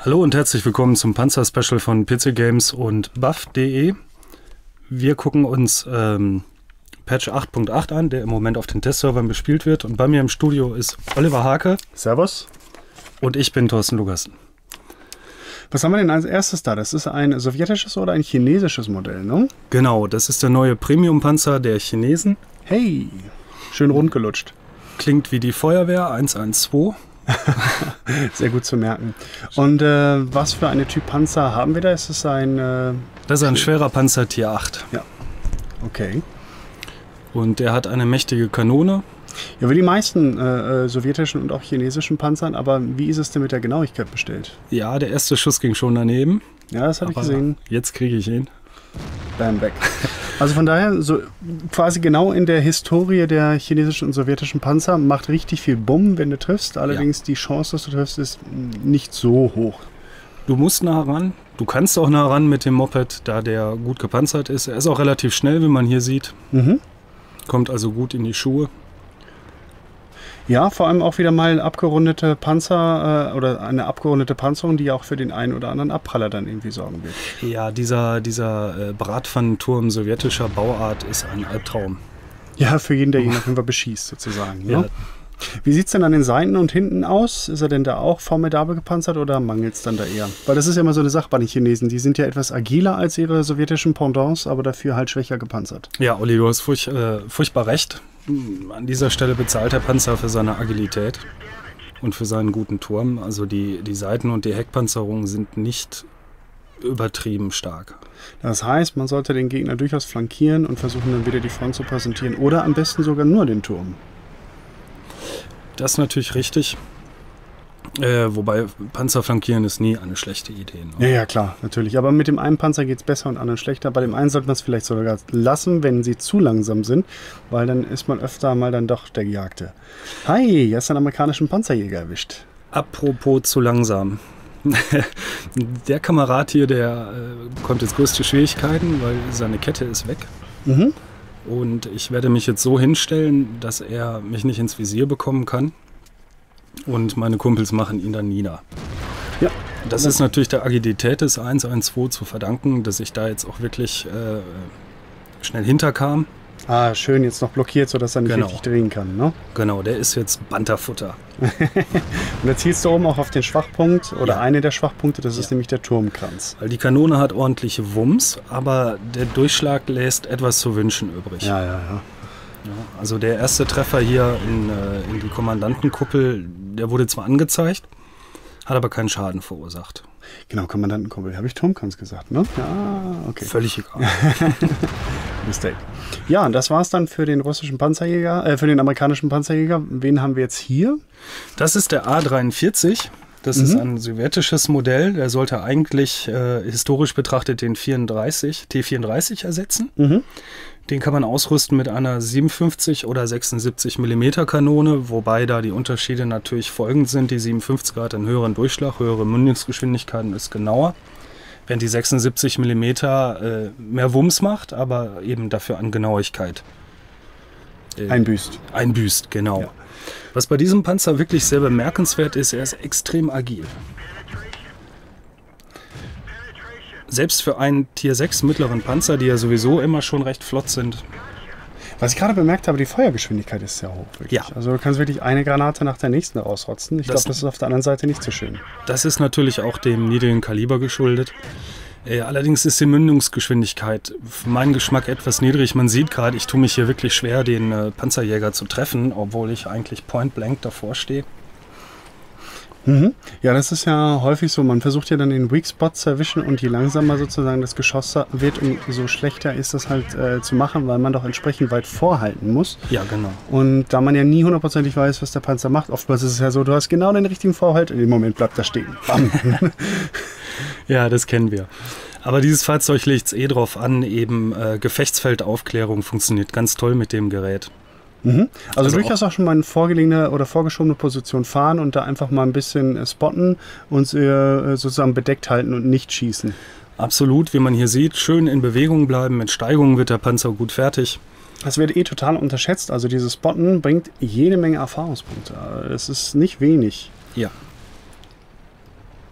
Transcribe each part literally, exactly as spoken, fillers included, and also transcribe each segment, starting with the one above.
Hallo und herzlich willkommen zum Panzer-Special von P C Games und Buff punkt de. Wir gucken uns ähm, Patch acht Punkt acht an, der im Moment auf den Testservern bespielt wird. Und bei mir im Studio ist Oliver Hake. Servus. Und ich bin Thorsten Lugersen. Was haben wir denn als erstes da? Das ist ein sowjetisches oder ein chinesisches Modell, ne? Genau, das ist der neue Premium-Panzer der Chinesen. Hey, schön rund gelutscht. Klingt wie die Feuerwehr eins eins zwei. Sehr gut zu merken. Und äh, was für eine Typ Panzer haben wir da? Ist es ein... Äh, das ist ein schwerer Panzer Tier acht. Ja, okay. Und der hat eine mächtige Kanone. Ja, wie die meisten äh, sowjetischen und auch chinesischen Panzern, aber wie ist es denn mit der Genauigkeit bestellt? Ja, der erste Schuss ging schon daneben. Ja, das habe ich gesehen. Jetzt kriege ich ihn. Bam, weg. Also von daher, so quasi genau in der Historie der chinesischen und sowjetischen Panzer, macht richtig viel Bumm, wenn du triffst. Allerdings ja. Die Chance, dass du triffst, ist nicht so hoch. Du musst nah ran. Du kannst auch nah ran mit dem Moped, da der gut gepanzert ist. Er ist auch relativ schnell, wie man hier sieht. Mhm. Kommt also gut in die Schuhe. Ja, vor allem auch wieder mal abgerundete Panzer äh, oder eine abgerundete Panzerung, die auch für den einen oder anderen Abpraller dann irgendwie sorgen wird. Ja, dieser, dieser äh, Bratpfannenturm sowjetischer Bauart ist ein Albtraum. Ja, für jeden, der ihn auf jeden Fall beschießt sozusagen. Ja. Ne? Wie sieht es denn an den Seiten und hinten aus? Ist er denn da auch formidabel gepanzert oder mangelt es dann da eher? Weil das ist ja immer so eine Sache bei den Chinesen. Die sind ja etwas agiler als ihre sowjetischen Pendants, aber dafür halt schwächer gepanzert. Ja, Olli, du hast furch, äh, furchtbar recht. An dieser Stelle bezahlt der Panzer für seine Agilität und für seinen guten Turm. Also die, die Seiten- und die Heckpanzerungen sind nicht übertrieben stark. Das heißt, man sollte den Gegner durchaus flankieren und versuchen dann wieder die Front zu präsentieren. Oder am besten sogar nur den Turm. Das ist natürlich richtig. Äh, wobei Panzer flankieren ist nie eine schlechte Idee. Ne? Ja, ja, klar, natürlich. Aber mit dem einen Panzer geht es besser und anderen schlechter. Bei dem einen sollte man es vielleicht sogar lassen, wenn sie zu langsam sind, weil dann ist man öfter mal dann doch der Gejagte. Hi, hast du einen amerikanischen Panzerjäger erwischt. Apropos zu langsam. Der Kamerad hier, der äh, bekommt jetzt größte Schwierigkeiten, weil seine Kette ist weg. Mhm. Und ich werde mich jetzt so hinstellen, dass er mich nicht ins Visier bekommen kann. Und meine Kumpels machen ihn dann nieder. Ja. Das ist natürlich der Agilität des eins eins zwei zu verdanken, dass ich da jetzt auch wirklich äh, schnell hinterkam. Ah, schön, jetzt noch blockiert, sodass er nicht genau. richtig drehen kann, ne? Genau, der ist jetzt Banterfutter. Und da zielst du oben auch auf den Schwachpunkt oder ja. eine der Schwachpunkte, das ist ja. nämlich der Turmkranz. Weil die Kanone hat ordentliche Wumms, aber der Durchschlag lässt etwas zu wünschen übrig. Ja, ja, ja. Ja, also der erste Treffer hier in, äh, in die Kommandantenkuppel, der wurde zwar angezeigt, hat aber keinen Schaden verursacht. Genau, Kommandantenkuppel. Habe ich Turmkranz gesagt, ne? Ja, okay. Völlig egal. Mistake. Ja, und das war's dann für den russischen Panzerjäger, äh, für den amerikanischen Panzerjäger. Wen haben wir jetzt hier? Das ist der A dreiundvierzig. Das mhm. ist ein sowjetisches Modell. Der sollte eigentlich äh, historisch betrachtet den vierunddreißig, T vierunddreißig ersetzen. Mhm. Den kann man ausrüsten mit einer siebenundfünfzig oder sechsundsiebzig Millimeter Kanone, wobei da die Unterschiede natürlich folgend sind. Die siebenundfünfzig hat einen höheren Durchschlag, höhere Mündungsgeschwindigkeiten, ist genauer. Während die sechsundsiebzig Millimeter äh, mehr Wumms macht, aber eben dafür an Genauigkeit äh, einbüßt. Einbüßt, genau. Ja. Was bei diesem Panzer wirklich sehr bemerkenswert ist, er ist extrem agil. Selbst für einen Tier sechs mittleren Panzer, die ja sowieso immer schon recht flott sind. Was ich gerade bemerkt habe, die Feuergeschwindigkeit ist sehr hoch. Wirklich. Ja. Also du kannst wirklich eine Granate nach der nächsten rausrotzen. Ich glaube, das ist auf der anderen Seite nicht so schön. Das ist natürlich auch dem niedrigen Kaliber geschuldet. Äh, allerdings ist die Mündungsgeschwindigkeit für meinen Geschmack etwas niedrig. Man sieht gerade, ich tue mich hier wirklich schwer, den äh, Panzerjäger zu treffen, obwohl ich eigentlich point blank davor stehe. Mhm. Ja, das ist ja häufig so. Man versucht ja dann den Weak Spot zu erwischen und je langsamer sozusagen das Geschoss wird, umso schlechter ist das halt äh, zu machen, weil man doch entsprechend weit vorhalten muss. Ja, genau. Und da man ja nie hundertprozentig weiß, was der Panzer macht, oftmals ist es ja so, du hast genau den richtigen Vorhalt und im Moment bleibt er stehen. Bam. Ja, das kennen wir. Aber dieses Fahrzeug legt es eh drauf an, eben äh, Gefechtsfeldaufklärung funktioniert ganz toll mit dem Gerät. Mhm. Also, also durchaus auch, auch schon mal in vorgelegene oder vorgeschobene Position fahren und da einfach mal ein bisschen äh, spotten und äh, sozusagen bedeckt halten und nicht schießen. Absolut, wie man hier sieht, schön in Bewegung bleiben. Mit Steigungen wird der Panzer gut fertig. Das wird eh total unterschätzt. Also dieses Spotten bringt jede Menge Erfahrungspunkte. Es ist nicht wenig. Ja.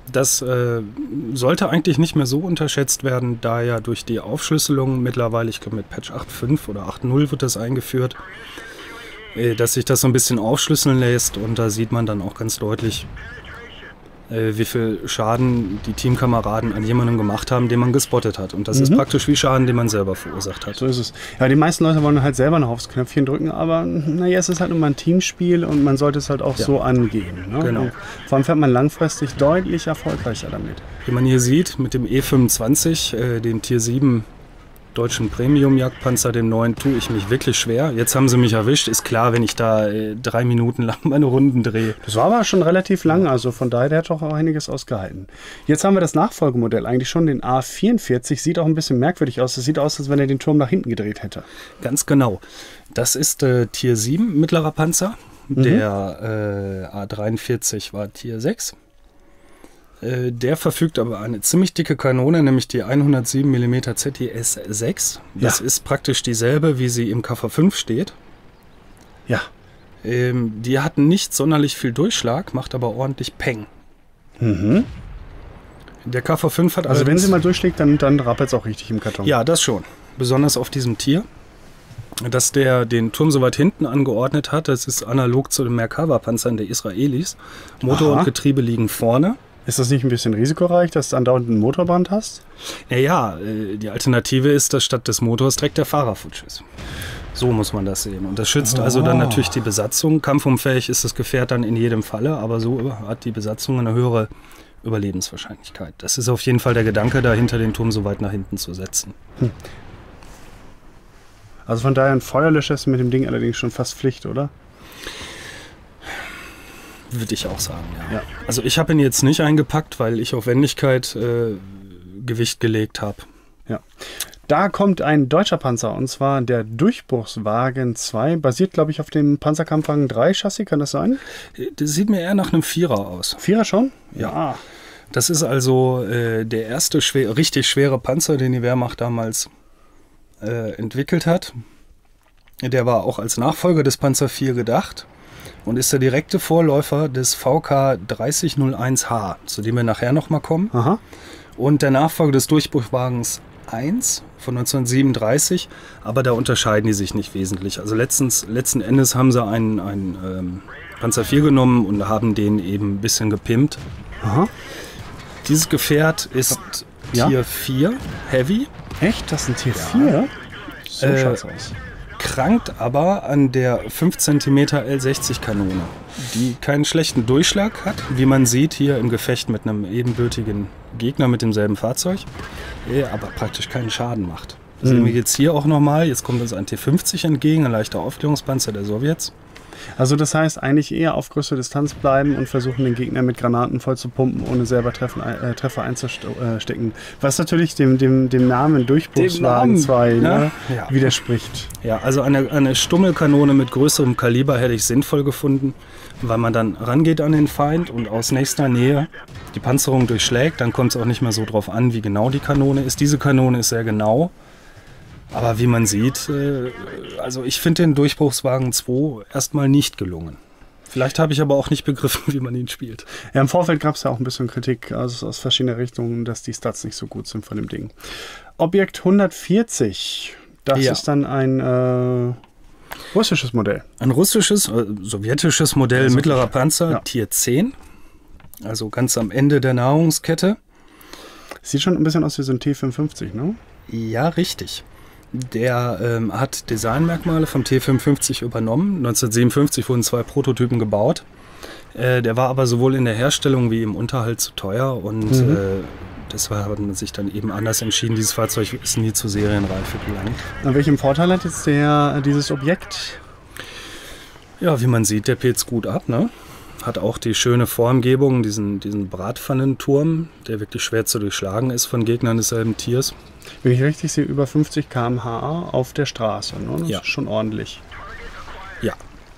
Das äh, sollte eigentlich nicht mehr so unterschätzt werden, da ja durch die Aufschlüsselung mittlerweile, ich glaube mit Patch acht Punkt fünf oder acht Punkt null wird das eingeführt, äh, dass sich das so ein bisschen aufschlüsseln lässt und da sieht man dann auch ganz deutlich, äh, wie viel Schaden die Teamkameraden an jemandem gemacht haben, den man gespottet hat. Und das mhm. ist praktisch wie Schaden, den man selber verursacht hat. So ist es. Ja, die meisten Leute wollen halt selber noch aufs Knöpfchen drücken, aber naja, es ist halt immer ein Teamspiel und man sollte es halt auch ja. so angehen. Ne? Genau. Und vor allem fährt man langfristig deutlich erfolgreicher damit. Wie man hier sieht, mit dem E fünfundzwanzig, äh, dem Tier sieben deutschen Premium-Jagdpanzer, dem neuen, tue ich mich wirklich schwer. Jetzt haben sie mich erwischt. Ist klar, wenn ich da äh, drei Minuten lang meine Runden drehe. Das war aber schon relativ lang, also von daher, der hat doch auch einiges ausgehalten. Jetzt haben wir das Nachfolgemodell, eigentlich schon den A vierundvierzig. Sieht auch ein bisschen merkwürdig aus. Das sieht aus, als wenn er den Turm nach hinten gedreht hätte. Ganz genau. Das ist äh, Tier sieben, mittlerer Panzer. Mhm. Der äh, A dreiundvierzig war Tier sechs. Der verfügt aber eine ziemlich dicke Kanone, nämlich die hundertsieben Millimeter Z T S sechs. Das ja. ist praktisch dieselbe, wie sie im K V fünf steht. Ja. Ähm, die hat nicht sonderlich viel Durchschlag, macht aber ordentlich Peng. Mhm. Der K V fünf hat also wenn sie mal durchschlägt, dann, dann rappelt es auch richtig im Karton. Ja, das schon. Besonders auf diesem Tier. Dass der den Turm so weit hinten angeordnet hat, das ist analog zu den Merkava-Panzern der Israelis. Motor Aha. und Getriebe liegen vorne. Ist das nicht ein bisschen risikoreich, dass du andauernd ein Motorband hast? Naja, die Alternative ist, dass statt des Motors direkt der Fahrer futsch ist. So muss man das sehen. Und das schützt oh. also dann natürlich die Besatzung. Kampfunfähig ist das Gefährt dann in jedem Falle, aber so hat die Besatzung eine höhere Überlebenswahrscheinlichkeit. Das ist auf jeden Fall der Gedanke dahinter, den Turm so weit nach hinten zu setzen. Hm. Also von daher ein Feuerlöscher ist mit dem Ding allerdings schon fast Pflicht, oder? Würde ich auch sagen, ja. ja. Also ich habe ihn jetzt nicht eingepackt, weil ich auf Wendigkeit äh, Gewicht gelegt habe. Ja. Da kommt ein deutscher Panzer, und zwar der Durchbruchswagen zwei, basiert, glaube ich, auf dem Panzerkampfwagen drei Chassis, kann das sein? Das sieht mir eher nach einem Vierer aus. Vierer schon? Ja. Das ist also äh, der erste schwer, richtig schwere Panzer, den die Wehrmacht damals äh, entwickelt hat. Der war auch als Nachfolger des Panzer vier gedacht. Und ist der direkte Vorläufer des V K dreißig null eins H, zu dem wir nachher nochmal kommen. Aha. Und der Nachfolger des Durchbruchwagens eins von neunzehnhundertsiebenunddreißig, aber da unterscheiden die sich nicht wesentlich. Also letztens, letzten Endes haben sie einen, einen ähm, Panzer vier genommen und haben den eben ein bisschen gepimpt. Aha. Dieses Gefährt ist ja? Tier vier, Heavy. Echt? Das ist ein Tier vier? Ja. So äh, schaut's aus. Krankt aber an der fünf Zentimeter L sechzig Kanone, die keinen schlechten Durchschlag hat, wie man sieht hier im Gefecht mit einem ebenbürtigen Gegner mit demselben Fahrzeug, aber praktisch keinen Schaden macht. Das mhm. sehen wir jetzt hier auch nochmal. Jetzt kommt uns ein T fünfzig entgegen, ein leichter Aufklärungspanzer der Sowjets. Also das heißt eigentlich eher auf größere Distanz bleiben und versuchen, den Gegner mit Granaten voll zu pumpen, ohne selber Treffen, äh, Treffer einzustecken. Was natürlich dem, dem, dem Namen Durchbruchswagen zwei ne, ja. widerspricht. Ja, also eine, eine Stummelkanone mit größerem Kaliber hätte ich sinnvoll gefunden, weil man dann rangeht an den Feind und aus nächster Nähe die Panzerung durchschlägt. Dann kommt es auch nicht mehr so drauf an, wie genau die Kanone ist. Diese Kanone ist sehr genau. Aber wie man sieht, äh, also ich finde den Durchbruchswagen zwei erstmal nicht gelungen. Vielleicht habe ich aber auch nicht begriffen, wie man ihn spielt. Ja, im Vorfeld gab es ja auch ein bisschen Kritik also aus verschiedenen Richtungen, dass die Stats nicht so gut sind von dem Ding. Objekt hundertvierzig, das ja. ist dann ein äh, russisches Modell. Ein russisches, äh, sowjetisches Modell, ja, mittlerer Panzer, ja. Tier zehn. Also ganz am Ende der Nahrungskette. Sieht schon ein bisschen aus wie so ein T fünfundfünfzig, ne? Ja, richtig. Der ähm, hat Designmerkmale vom T fünfundfünfzig übernommen. neunzehnhundertsiebenundfünfzig wurden zwei Prototypen gebaut. Äh, der war aber sowohl in der Herstellung wie im Unterhalt zu teuer und mhm. äh, deshalb hat man sich dann eben anders entschieden. Dieses Fahrzeug ist nie zur Serienreife gelangt. Na, welchen Vorteil hat jetzt der, dieses Objekt? Ja, wie man sieht, der pilzt gut ab, ne? Hat auch die schöne Formgebung, diesen, diesen Bratpfannenturm, der wirklich schwer zu durchschlagen ist von Gegnern desselben Tiers. Wenn ich richtig sehe, über fünfzig Kilometer pro Stunde auf der Straße. Ne? Das ja. ist schon ordentlich. Ja.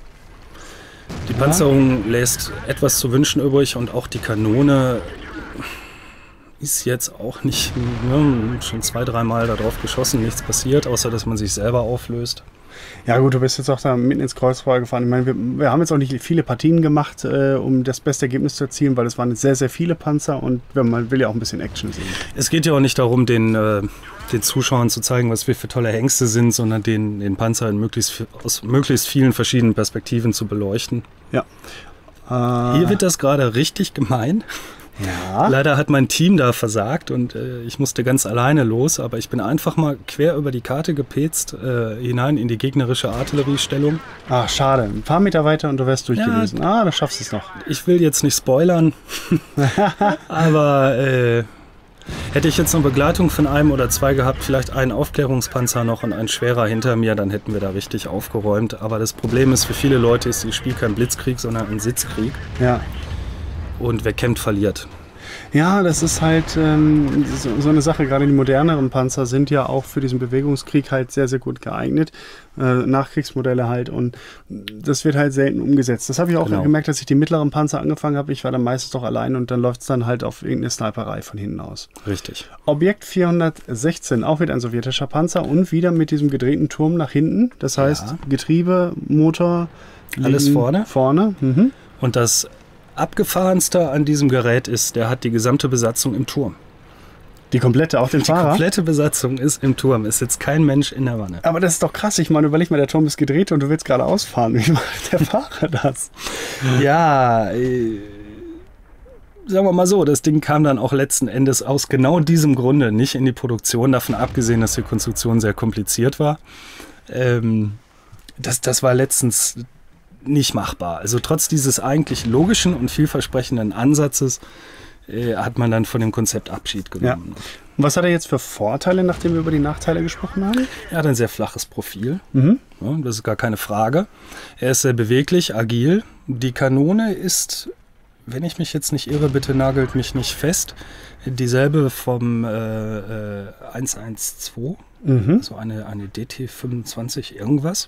Die Panzerung ja. lässt etwas zu wünschen übrig und auch die Kanone ist jetzt auch nicht, ne, schon zwei, dreimal darauf geschossen, nichts passiert, außer dass man sich selber auflöst. Ja gut, du bist jetzt auch da mitten ins Kreuzfeuer gefahren. Ich meine, wir, wir haben jetzt auch nicht viele Partien gemacht, äh, um das beste Ergebnis zu erzielen, weil es waren sehr, sehr viele Panzer und man will ja auch ein bisschen Action sehen. Es geht ja auch nicht darum, den, äh, den Zuschauern zu zeigen, was wir für tolle Hengste sind, sondern den, den Panzer in möglichst, aus möglichst vielen verschiedenen Perspektiven zu beleuchten. Ja. Äh, Hier wird das gerade richtig gemein. Ja. Leider hat mein Team da versagt und äh, ich musste ganz alleine los, aber ich bin einfach mal quer über die Karte gepetzt, äh, hinein in die gegnerische Artilleriestellung. Ach, schade. Ein paar Meter weiter und du wärst durch Ja, gewesen. Ah, da schaffst du es noch. Ich will jetzt nicht spoilern, aber äh, hätte ich jetzt eine Begleitung von einem oder zwei gehabt, vielleicht einen Aufklärungspanzer noch und ein schwerer hinter mir, dann hätten wir da richtig aufgeräumt. Aber das Problem ist, für viele Leute ist das Spiel kein Blitzkrieg, sondern ein Sitzkrieg. Ja. Und wer kämpft, verliert. Ja, das ist halt ähm, so, so eine Sache. Gerade die moderneren Panzer sind ja auch für diesen Bewegungskrieg halt sehr, sehr gut geeignet. Äh, Nachkriegsmodelle halt. Und das wird halt selten umgesetzt. Das habe ich auch Genau. gemerkt, als ich die mittleren Panzer angefangen habe. Ich war dann meistens doch allein und dann läuft es dann halt auf irgendeine Sniperei von hinten aus. Richtig. Objekt vierhundertsechzehn, auch wieder ein sowjetischer Panzer und wieder mit diesem gedrehten Turm nach hinten. Das heißt, Ja. Getriebe, Motor, Alles liegen vorne. Vorne. Mhm. Und das Abgefahrenste an diesem Gerät ist, der hat die gesamte Besatzung im Turm. Die komplette, auch den Die Fahrer. komplette Besatzung ist im Turm. Es sitzt kein Mensch in der Wanne. Aber das ist doch krass. Ich meine, überleg mal, der Turm ist gedreht und du willst gerade ausfahren. Wie macht der Fahrer das? Ja, äh, sagen wir mal so, das Ding kam dann auch letzten Endes aus genau diesem Grunde nicht in die Produktion, davon abgesehen, dass die Konstruktion sehr kompliziert war. Ähm, das, das war letztens nicht machbar. Also trotz dieses eigentlich logischen und vielversprechenden Ansatzes äh, hat man dann von dem Konzept Abschied genommen. Ja. Und was hat er jetzt für Vorteile, nachdem wir über die Nachteile gesprochen haben? Er hat ein sehr flaches Profil, Mhm. ja, das ist gar keine Frage. Er ist sehr beweglich, agil. Die Kanone ist, wenn ich mich jetzt nicht irre, bitte nagelt mich nicht fest, dieselbe vom äh, äh, eins eins zwei, Mhm. so eine, eine D T fünfundzwanzig irgendwas.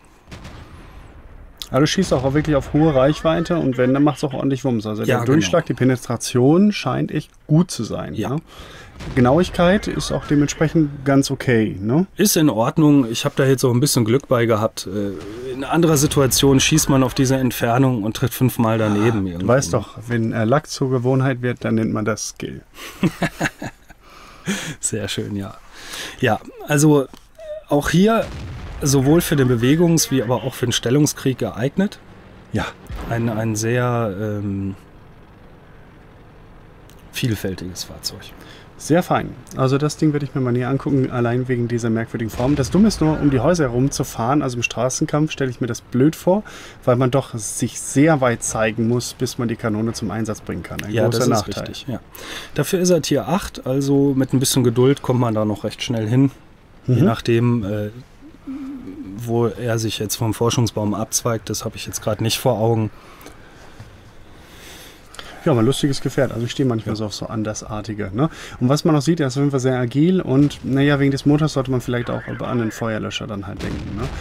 Aber du schießt auch wirklich auf hohe Reichweite und wenn, dann macht es auch ordentlich Wumms. Also Ja, der Durchschlag, genau. die Penetration scheint echt gut zu sein. Ja. Ne? Genauigkeit ist auch dementsprechend ganz okay. Ne? Ist in Ordnung. Ich habe da jetzt auch ein bisschen Glück bei gehabt. Äh, In anderer Situation schießt man auf diese Entfernung und tritt fünfmal daneben. Du weißt doch, wenn äh, Lack zur Gewohnheit wird, dann nennt man das Skill. Sehr schön, ja. Ja, also auch hier sowohl für den Bewegungs- wie aber auch für den Stellungskrieg geeignet. Ja. Ein, ein sehr ähm, vielfältiges Fahrzeug. Sehr fein. Also das Ding werde ich mir mal näher angucken, allein wegen dieser merkwürdigen Form. Das Dumme ist nur, um die Häuser herumzufahren, also im Straßenkampf stelle ich mir das blöd vor, weil man doch sich sehr weit zeigen muss, bis man die Kanone zum Einsatz bringen kann. Ein Ja, großer das ist Nachteil. richtig. Ja. Dafür ist er Tier acht, also mit ein bisschen Geduld kommt man da noch recht schnell hin. Mhm. Je nachdem, äh, wo er sich jetzt vom Forschungsbaum abzweigt, das habe ich jetzt gerade nicht vor Augen. Ja, aber ein lustiges Gefährt. Also ich stehe manchmal so auf so andersartige. Ne? Und was man noch sieht, er ist auf jeden Fall sehr agil und naja, wegen des Motors sollte man vielleicht auch an den Feuerlöscher dann halt denken. Ne?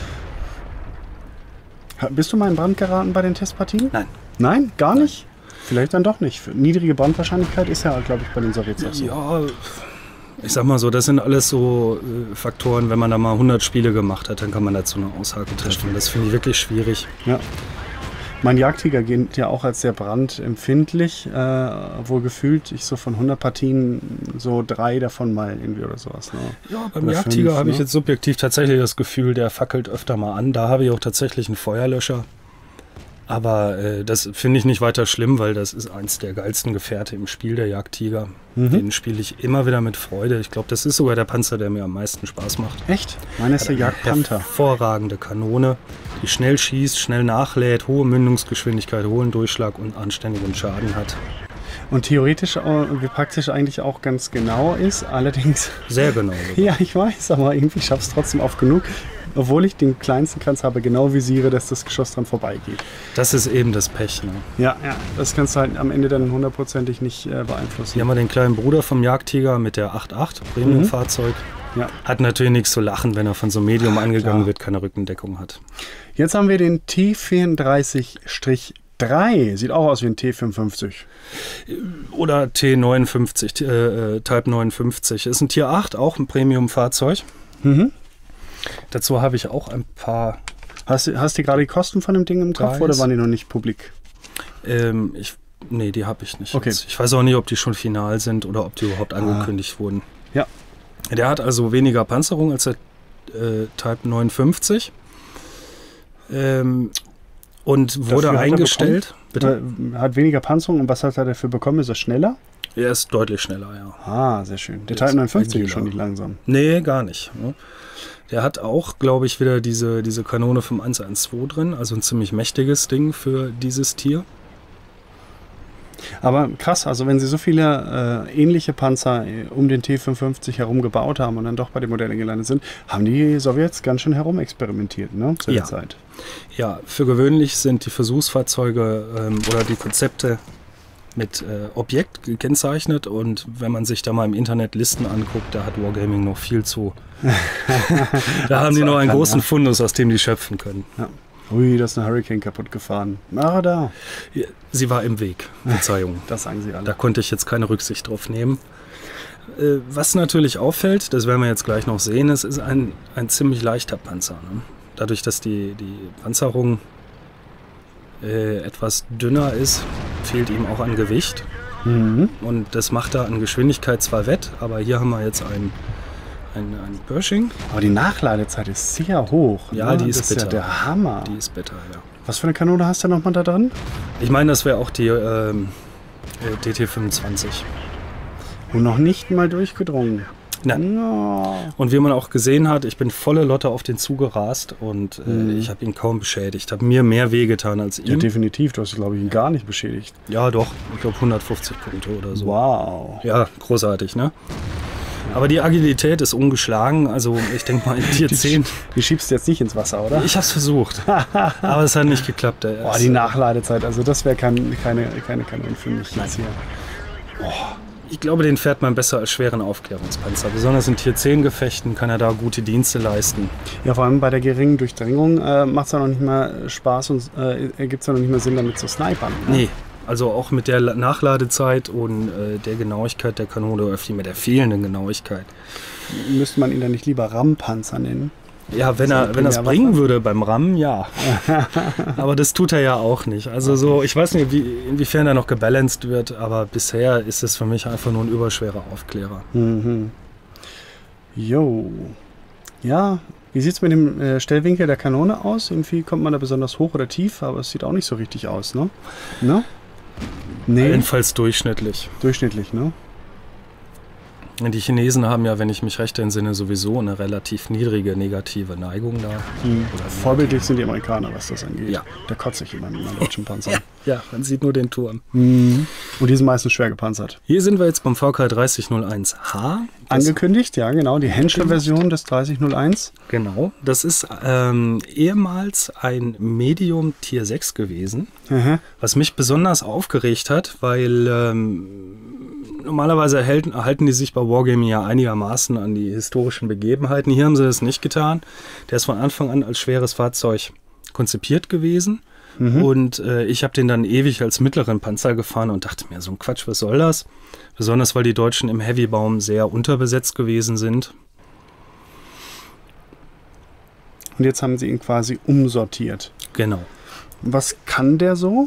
Ha- Bist du mal in Brand geraten bei den Testpartien? Nein. Nein? Gar nicht? Vielleicht dann doch nicht. Niedrige Brandwahrscheinlichkeit ist ja, glaube ich, bei den Sowjets auch so. Ja, ich sag mal so, das sind alles so äh, Faktoren, wenn man da mal hundert Spiele gemacht hat, dann kann man dazu eine Aussage treffen. Das finde ich wirklich schwierig. Ja. Mein Jagdtiger gilt ja auch als sehr brandempfindlich, äh, obwohl gefühlt ich so von hundert Partien so drei davon mal irgendwie oder sowas. Ne? Ja, beim Oder Jagdtiger fünf, habe ich ne? jetzt subjektiv tatsächlich das Gefühl, der fackelt öfter mal an. Da habe ich auch tatsächlich einen Feuerlöscher. Aber äh, das finde ich nicht weiter schlimm, weil das ist eins der geilsten Gefährte im Spiel, der Jagdtiger. Mhm. Den spiele ich immer wieder mit Freude. Ich glaube, das ist sogar der Panzer, der mir am meisten Spaß macht. Echt? Meiner ist der Jagdpanther. Hervorragende Kanone, die schnell schießt, schnell nachlädt, hohe Mündungsgeschwindigkeit, hohen Durchschlag und anständigen Schaden hat. Und theoretisch, äh, wie praktisch eigentlich auch ganz genau ist, allerdings, Sehr genau. ja, ich weiß, aber irgendwie schaffe ich es trotzdem oft genug, obwohl ich den kleinsten Kranz habe, genau visiere, dass das Geschoss dran vorbeigeht. Das ist eben das Pech. Ne? Ja, ja, das kannst du halt am Ende dann hundertprozentig nicht äh, beeinflussen. Hier haben wir den kleinen Bruder vom Jagdtiger mit der acht acht, Premium-Fahrzeug. Ja. Hat natürlich nichts zu lachen, wenn er von so einem Medium angegangen klar. wird, keine Rückendeckung hat. Jetzt haben wir den T vierunddreißig drei. Sieht auch aus wie ein T fünfundfünfzig. Oder T neunundfünfzig, äh, Type neunundfünfzig. Ist ein Tier acht, auch ein Premium-Fahrzeug. Mhm. Dazu habe ich auch ein paar. Hast du hast du gerade die Kosten von dem Ding im Kopf oder waren die noch nicht publik? Ähm, ich, nee, die habe ich nicht. Okay. Jetzt. Ich weiß auch nicht, ob die schon final sind oder ob die überhaupt angekündigt ah. wurden. Ja. Der hat also weniger Panzerung als der äh, Type neunundfünfzig. Ähm, und wurde Dafür eingestellt. Hat, er Bitte? hat weniger Panzerung und was hat er dafür bekommen? Ist er schneller? Er ist deutlich schneller, ja. Ah, sehr schön. Der, der Type neunundfünfzig ist schon nicht langsam. Nee, gar nicht. Ne? Der hat auch, glaube ich, wieder diese, diese Kanone vom eins eins zwei drin. Also ein ziemlich mächtiges Ding für dieses Tier. Aber krass, also wenn sie so viele äh, ähnliche Panzer um den T fünfundfünfzig herum gebaut haben und dann doch bei den Modellen gelandet sind, haben die Sowjets ganz schön herumexperimentiert, ne, zu der ja. Zeit. Ja, für gewöhnlich sind die Versuchsfahrzeuge ähm, oder die Konzepte mit äh, Objekt gekennzeichnet und wenn man sich da mal im Internet Listen anguckt, da hat Wargaming noch viel zu. Da haben die noch einen großen ja. Fundus, aus dem die schöpfen können. Ja. Ui, da ist eine Hurricane kaputt gefahren. Ah, da. Sie war im Weg. Verzeihung. Das sagen sie alle. Da konnte ich jetzt keine Rücksicht drauf nehmen. Äh, was natürlich auffällt, das werden wir jetzt gleich noch sehen, es ist ein, ein ziemlich leichter Panzer. Ne? Dadurch, dass die, die Panzerung äh, etwas dünner ist, fehlt ihm auch an Gewicht. Mhm. Und das macht er an Geschwindigkeit zwar wett, aber hier haben wir jetzt ein Ein, ein Pershing. Aber die Nachladezeit ist sehr hoch. Ja, ne? die ist das bitter. ist ja der Hammer. Die ist bitter, ja. Was für eine Kanone hast du nochmal da drin? Ich meine, das wäre auch die ähm, D T fünfundzwanzig. Und noch nicht mal durchgedrungen. Nein. No. Und wie man auch gesehen hat, ich bin volle Lotte auf den zugerast und äh, mhm. ich habe ihn kaum beschädigt. Habe mir mehr wehgetan als ihm. Ja, definitiv. Du hast, glaube ich, ihn gar nicht beschädigt. Ja, doch. Ich glaube hundertfünfzig Punkte oder so. Wow. Ja, großartig, ne? Aber die Agilität ist ungeschlagen, also ich denke mal in Tier zehn. Die schiebst du jetzt nicht ins Wasser, oder? Ich habe es versucht, aber es hat nicht geklappt. Boah, die Nachladezeit, also das wäre kein, keine, keine Kanone für mich jetzt hier. Boah. Ich glaube, den fährt man besser als schweren Aufklärungspanzer. Besonders in Tier zehn Gefechten kann er da gute Dienste leisten. Ja, vor allem bei der geringen Durchdringung äh, macht es ja noch nicht mal Spaß und äh, ergibt es ja noch nicht mal Sinn, damit zu snipern. Ne? Nee. Also auch mit der Nachladezeit und äh, der Genauigkeit der Kanone, oder viel mit der fehlenden Genauigkeit. Müsste man ihn dann nicht lieber Rampanzer nennen? Ja, wenn er wenn er es bringen würde beim Rammen, ja. Aber das tut er ja auch nicht. Also so, ich weiß nicht, wie, inwiefern er noch gebalanced wird, aber bisher ist es für mich einfach nur ein überschwerer Aufklärer. Mhm. Jo. Ja, wie sieht es mit dem äh, Stellwinkel der Kanone aus? Irgendwie kommt man da besonders hoch oder tief, aber es sieht auch nicht so richtig aus, ne? Ne? Nee. Jedenfalls durchschnittlich. Durchschnittlich, ne? Die Chinesen haben ja, wenn ich mich recht entsinne, sowieso eine relativ niedrige negative Neigung da. Mhm. Vorbildlich sind die Amerikaner, was das angeht. Ja. Da kotze ich immer mit meinen deutschen Panzern. Ja. Ja, man sieht nur den Turm. Mhm. Und die sind meistens schwer gepanzert. Hier sind wir jetzt beim V K dreißig null eins H. Angekündigt, ja genau, die Henschel-Version des dreißig null eins. Genau, das ist ähm, ehemals ein Medium Tier sechs gewesen, mhm. was mich besonders aufgeregt hat, weil ähm, normalerweise erhalten, erhalten die sich bei Wargaming ja einigermaßen an die historischen Begebenheiten. Hier haben sie das nicht getan. Der ist von Anfang an als schweres Fahrzeug konzipiert gewesen. Mhm. Und äh, ich habe den dann ewig als mittleren Panzer gefahren und dachte mir, so ein Quatsch, was soll das? Besonders, weil die Deutschen im Heavybaum sehr unterbesetzt gewesen sind. Und jetzt haben sie ihn quasi umsortiert. Genau. Was kann der so?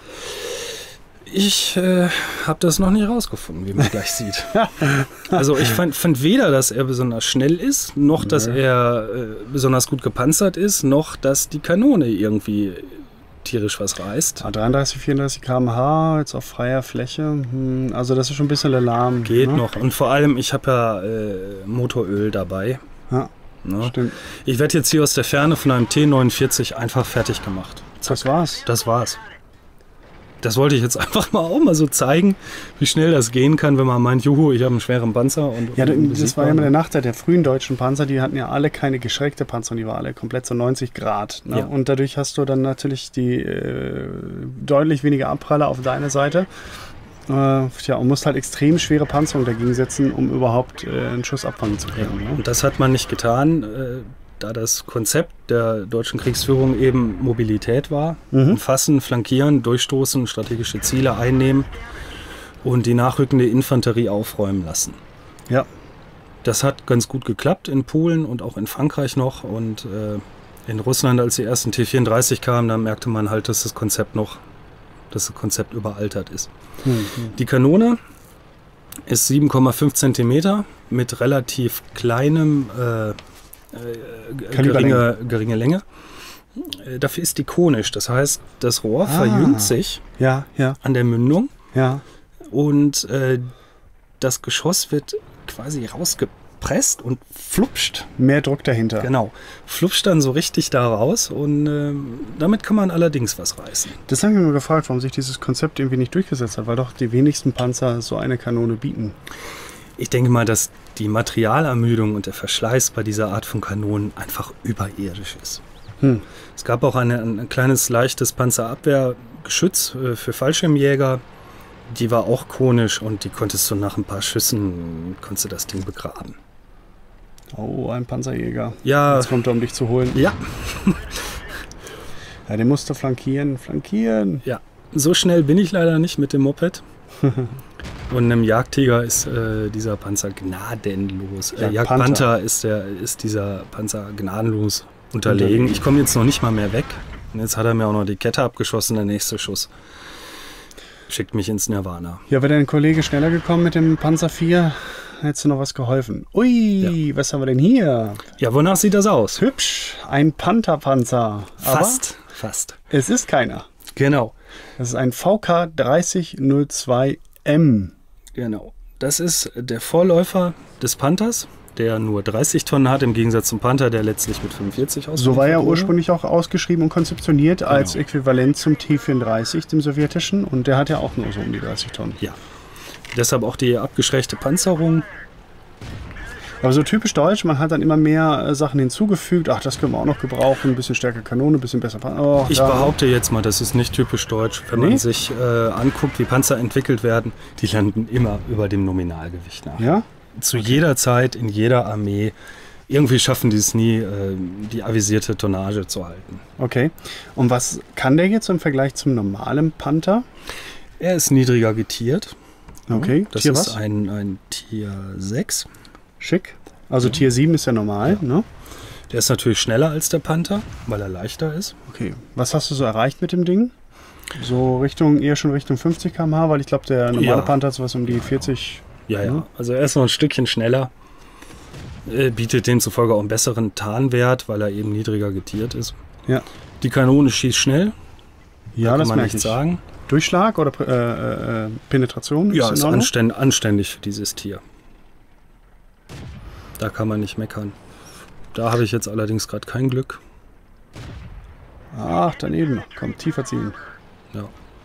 Ich äh, habe das noch nicht rausgefunden, wie man gleich sieht. Also ich fand, fand weder, dass er besonders schnell ist, noch, dass ja. er äh, besonders gut gepanzert ist, noch, dass die Kanone irgendwie tierisch was reißt. Ah, dreiunddreißig, vierunddreißig Kilometer pro Stunde, jetzt auf freier Fläche. Hm, also das ist schon ein bisschen lahm. Geht ne? noch. Und vor allem, ich habe ja äh, Motoröl dabei. Ja, ne? Stimmt. Ich werde jetzt hier aus der Ferne von einem T neunundvierzig einfach fertig gemacht. Zack. Das war's? Das war's. Das wollte ich jetzt einfach mal auch mal so zeigen, wie schnell das gehen kann, wenn man meint, juhu, ich habe einen schweren Panzer. Und, ja, und das war ja immer der Nachteil der frühen deutschen Panzer, die hatten ja alle keine geschrägte Panzer, die waren alle komplett so neunzig Grad. Ne? Ja. Und dadurch hast du dann natürlich die äh, deutlich weniger Abpraller auf deiner Seite. Äh, ja, und musst halt extrem schwere Panzerung dagegen setzen, um überhaupt äh, einen Schuss abfangen zu können. Ja. Ne? Und das hat man nicht getan, äh, da das Konzept der deutschen Kriegsführung eben Mobilität war. Mhm. Umfassen, flankieren, durchstoßen, strategische Ziele einnehmen und die nachrückende Infanterie aufräumen lassen. Ja. Das hat ganz gut geklappt in Polen und auch in Frankreich noch. Und äh, in Russland, als die ersten T vierunddreißig kamen, dann merkte man halt, dass das Konzept noch, dass das Konzept überaltert ist. Mhm. Die Kanone ist sieben Komma fünf Zentimeter mit relativ kleinem äh, äh, geringe, geringe Länge. Äh, dafür ist die konisch. Das heißt, das Rohr Ah. verjüngt sich Ja, ja, an der Mündung ja. und äh, das Geschoss wird quasi rausgepresst und flupscht. Mehr Druck dahinter. Genau. Flupscht dann so richtig da raus und äh, damit kann man allerdings was reißen. Das habe ich mir nur gefragt, warum sich dieses Konzept irgendwie nicht durchgesetzt hat, weil doch die wenigsten Panzer so eine Kanone bieten. Ich denke mal, dass die Materialermüdung und der Verschleiß bei dieser Art von Kanonen einfach überirdisch ist. Hm. Es gab auch eine, ein kleines, leichtes Panzerabwehrgeschütz äh, für Fallschirmjäger. Die war auch konisch und die konntest du nach ein paar Schüssen, konntest du das Ding begraben. Oh, ein Panzerjäger. Ja, Jetzt kommt er, um dich zu holen. ja, Ja, den musst du flankieren, flankieren. ja. So schnell bin ich leider nicht mit dem Moped. Und einem Jagdtiger ist äh, dieser Panzer gnadenlos. Äh, Jagdpanther. Jagdpanther ist, der, ist dieser Panzer gnadenlos unterlegen. Ich komme jetzt noch nicht mal mehr weg. Und jetzt hat er mir auch noch die Kette abgeschossen, der nächste Schuss. Schickt mich ins Nirvana. Ja, wäre dein Kollege schneller gekommen mit dem Panzer vier, hättest du noch was geholfen. Ui, was haben wir denn hier? Ja, wonach sieht das aus? Hübsch, ein Pantherpanzer. Fast, fast. Aber es ist keiner. Genau, Das ist ein V K dreißig null zwei M. genau. Das ist der Vorläufer des Panthers, der nur dreißig Tonnen hat, im Gegensatz zum Panther, der letztlich mit fünfundvierzig ausgeliefert So war er wurde. ursprünglich auch ausgeschrieben und konzeptioniert als Genau. Äquivalent zum T vierunddreißig, dem sowjetischen. Und der hat ja auch nur so um die dreißig Tonnen. Ja, deshalb auch die abgeschwächte Panzerung. Aber so typisch deutsch, man hat dann immer mehr äh, Sachen hinzugefügt. Ach, das können wir auch noch gebrauchen. Ein bisschen stärker Kanone, ein bisschen besser Panzer. Oh, Ich da. behaupte jetzt mal, das ist nicht typisch deutsch. Wenn Nee? man sich äh, anguckt, wie Panzer entwickelt werden, die landen immer über dem Nominalgewicht nach. Ja? Zu jeder Zeit, in jeder Armee. Irgendwie schaffen die es nie, äh, die avisierte Tonnage zu halten. Okay. Und was kann der jetzt im Vergleich zum normalen Panther? Er ist niedriger getiert. Okay, Das Tier ist was? ein, ein Tier sechs. Schick. Also Tier sieben ist ja normal, ne? Der ist natürlich schneller als der Panther, weil er leichter ist. Okay. Was hast du so erreicht mit dem Ding? So Richtung, eher schon Richtung fünfzig Kilometer pro Stunde, weil ich glaube, der normale Ja. Panther hat sowas um die vierzig. Ja, ja. Ja. Also er ist noch ein Stückchen schneller. Äh, bietet demzufolge auch einen besseren Tarnwert, weil er eben niedriger getiert ist. Ja. Die Kanone schießt schnell. Ja, kann das man merke nicht ich. sagen. Durchschlag oder äh, äh, Penetration? Ja, in ist Ordnung? anständ, anständig für dieses Tier. Da kann man nicht meckern. Da habe ich jetzt allerdings gerade kein Glück. Ach, daneben. Komm, tiefer ziehen. Ja.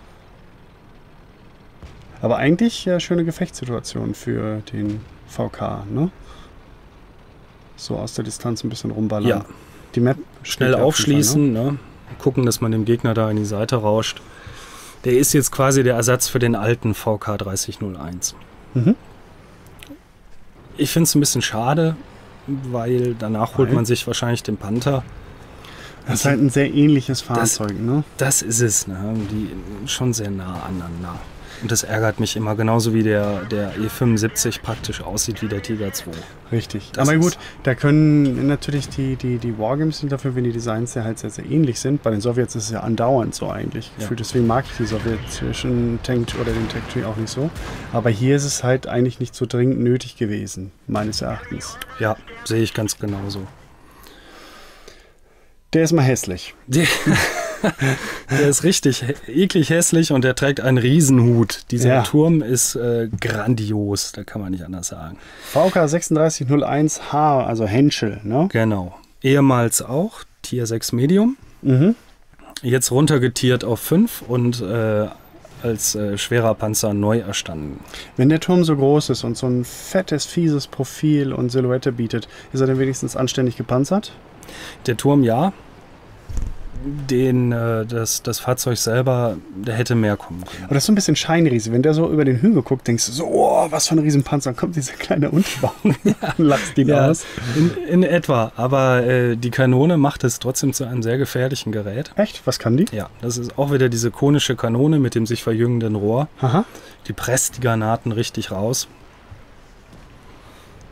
Aber eigentlich ja schöne Gefechtssituation für den V K, ne? So aus der Distanz ein bisschen rumballern. Ja. Die Map Schnell steht ja auf jeden aufschließen, ne? Gucken, dass man dem Gegner da in die Seite rauscht. Der ist jetzt quasi der Ersatz für den alten V K dreißig null eins. Mhm. Ich finde es ein bisschen schade, weil danach holt Weil? man sich wahrscheinlich den Panther. Das ist halt ein sehr ähnliches Fahrzeug, ne? Das ist es, ne? Die schon sehr nah aneinander. Und das ärgert mich immer, genauso wie der, der E fünfundsiebzig praktisch aussieht wie der Tiger zwei. Richtig. Das Aber gut, ist- da können natürlich die, die, die Wargames sind dafür, wenn die Designs ja halt sehr, sehr ähnlich sind. Bei den Sowjets ist es ja andauernd so eigentlich. Ja. Gefühlt. Deswegen mag ich die sowjetischen Tank oder den Tech Tree auch nicht so. Aber hier ist es halt eigentlich nicht so dringend nötig gewesen, meines Erachtens. Ja, sehe ich ganz genauso. Der ist mal hässlich. Der, der ist richtig hä- eklig hässlich und der trägt einen Riesenhut. Dieser Ja. Turm ist äh, grandios, da kann man nicht anders sagen. V K sechsunddreißig null eins H, also Henschel, ne? Genau. Ehemals auch Tier sechs Medium, Mhm. jetzt runtergetiert auf fünf und äh, als äh, schwerer Panzer neu erstanden. Wenn der Turm so groß ist und so ein fettes, fieses Profil und Silhouette bietet, ist er denn wenigstens anständig gepanzert? Der Turm ja, den, äh, das, das Fahrzeug selber, der hätte mehr kommen können. Aber das ist so ein bisschen Scheinriese. Wenn der so über den Hügel guckt, denkst du so, oh, was für ein Riesenpanzer. Dann kommt dieser kleine Unterbau und lacht ihn Ja, aus. in, in etwa, aber äh, die Kanone macht es trotzdem zu einem sehr gefährlichen Gerät. Echt? Was kann die? Ja, das ist auch wieder diese konische Kanone mit dem sich verjüngenden Rohr. Aha. Die presst die Granaten richtig raus.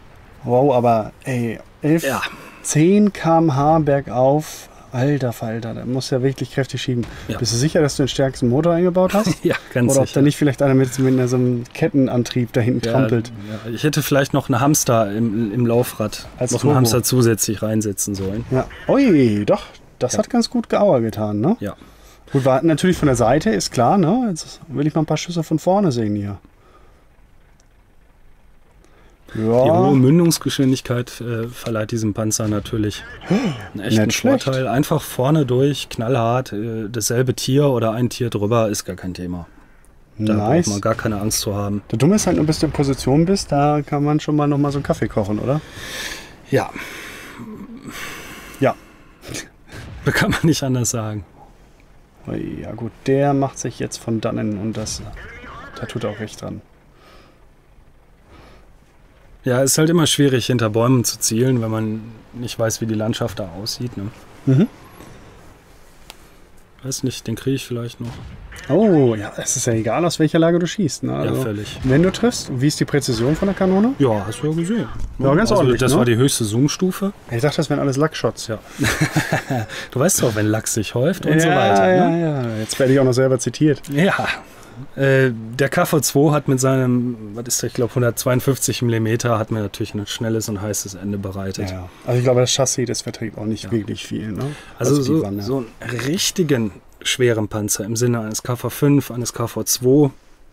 Wow, aber ey, elf, Ja. zehn Kilometer pro Stunde bergauf. Alter Falter, da muss ja wirklich kräftig schieben. Ja. Bist du sicher, dass du den stärksten Motor eingebaut hast? Ja, ganz Oder ob sicher. da nicht vielleicht einer mit, mit so einem Kettenantrieb da hinten Ja, trampelt? ja, ich hätte vielleicht noch einen Hamster im, im Laufrad, Als noch Turbo. einen Hamster zusätzlich reinsetzen sollen. Ja. Ui, doch, das Ja. hat ganz gut Gauer getan, ne? Ja. Gut, war natürlich von der Seite, ist klar, ne? Jetzt will ich mal ein paar Schüsse von vorne sehen hier. Die hohe Ja, Mündungsgeschwindigkeit äh, verleiht diesem Panzer natürlich einen echten Nicht schlecht. Vorteil. Einfach vorne durch, knallhart, äh, dasselbe Tier oder ein Tier drüber ist gar kein Thema. Da nice. braucht man gar keine Angst zu haben. Der Dumme ist halt nur, bis du in Position bist, da kann man schon mal noch mal so einen Kaffee kochen, oder? Ja, Ja. kann man nicht anders sagen. Ui, ja gut, der macht sich jetzt von dannen und das, da tut er auch recht dran. Ja, ist halt immer schwierig, hinter Bäumen zu zielen, wenn man nicht weiß, wie die Landschaft da aussieht. Ne? Mhm. Weiß nicht, den kriege ich vielleicht noch. Oh, ja, es ist ja egal, aus welcher Lage du schießt. Ne? Also, Ja, völlig. wenn du triffst, wie ist die Präzision von der Kanone? Ja, hast du ja gesehen. Ja, ganz also, ordentlich, Das ne? war die höchste Zoom-Stufe. Ich dachte, das wären alles Lackshots. Ja. Du weißt doch, wenn Lachs sich häuft und ja, so weiter. ja, Ne? ja. Jetzt werde ich auch noch selber zitiert. Ja. Äh, der K V zwei hat mit seinem, was ist der, ich glaube hundertzweiundfünfzig Millimeter, hat mir natürlich ein schnelles und heißes Ende bereitet. Ja. Also ich glaube, das Chassis, das verträgt auch nicht wirklich viel. Ne? Also die so, Wanne. so einen richtigen schweren Panzer im Sinne eines K V fünf, eines K V zwei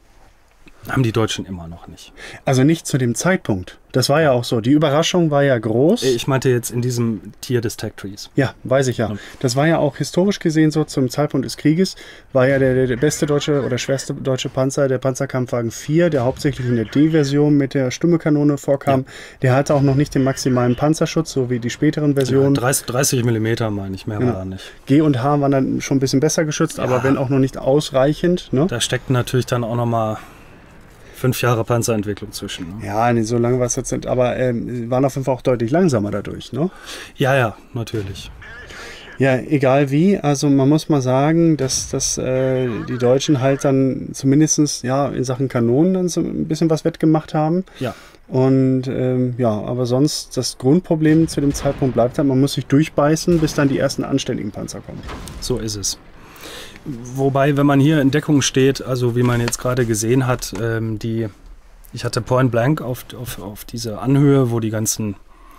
haben die Deutschen immer noch nicht. Also nicht zu dem Zeitpunkt. Das war ja auch so. Die Überraschung war ja groß. Ich meinte jetzt in diesem Tier des Tech Trees. Ja, weiß ich ja. Das war ja auch historisch gesehen so zum Zeitpunkt des Krieges, war ja der, der, der beste deutsche oder schwerste deutsche Panzer, der Panzerkampfwagen vier, der hauptsächlich in der D-Version mit der Stummelkanone vorkam. Ja. Der hatte auch noch nicht den maximalen Panzerschutz, so wie die späteren Versionen. Ja, dreißig, dreißig Millimeter meine ich, mehr ja. war da nicht. G und H waren dann schon ein bisschen besser geschützt, ja. aber wenn auch noch nicht ausreichend. Ne? Da steckt natürlich dann auch noch mal fünf Jahre Panzerentwicklung zwischen. Ne? Ja, nicht so lange was jetzt sind, aber ähm, waren auf jeden Fall auch deutlich langsamer dadurch. Ne? Ja, ja, natürlich. Ja, egal wie, also man muss mal sagen, dass, dass äh, die Deutschen halt dann zumindest ja, in Sachen Kanonen dann so ein bisschen was wettgemacht haben. Ja. Und ähm, ja, aber sonst das Grundproblem zu dem Zeitpunkt bleibt halt, man muss sich durchbeißen, bis dann die ersten anständigen Panzer kommen. So ist es. Wobei, wenn man hier in Deckung steht, also wie man jetzt gerade gesehen hat, ähm, die, ich hatte Point Blank auf, auf, auf diese Anhöhe, wo die ganzen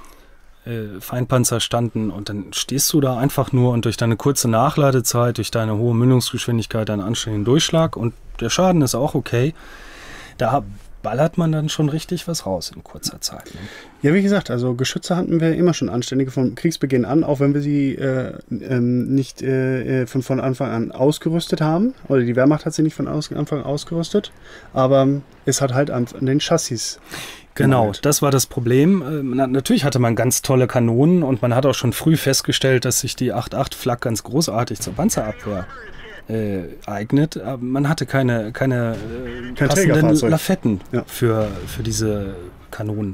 äh, Feindpanzer standen und dann stehst du da einfach nur und durch deine kurze Nachladezeit, durch deine hohe Mündungsgeschwindigkeit, deinen anständigen Durchschlag und der Schaden ist auch okay, da ballert man dann schon richtig was raus in kurzer Zeit. Ne? Ja, wie gesagt, also Geschütze hatten wir immer schon anständige vom Kriegsbeginn an, auch wenn wir sie äh, ähm, nicht äh, von, von Anfang an ausgerüstet haben. Oder die Wehrmacht hat sie nicht von aus, Anfang an ausgerüstet. Aber es hat halt an, an den Chassis. Genau, gemangelt. Das war das Problem. Ähm, na, natürlich hatte man ganz tolle Kanonen und man hat auch schon früh festgestellt, dass sich die acht acht Flak ganz großartig zur Panzerabwehr Äh, eignet. Aber man hatte keine, keine äh, Kein passenden Trägerfahrzeug. Lafetten Ja. für, für diese Kanonen.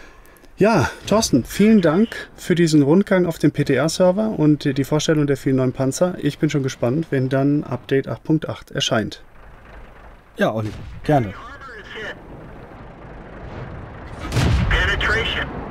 Ja, Thorsten, vielen Dank für diesen Rundgang auf dem P T R-Server und die Vorstellung der vielen neuen Panzer. Ich bin schon gespannt, wenn dann Update acht Punkt acht erscheint. Ja, Olli, gerne. Penetration.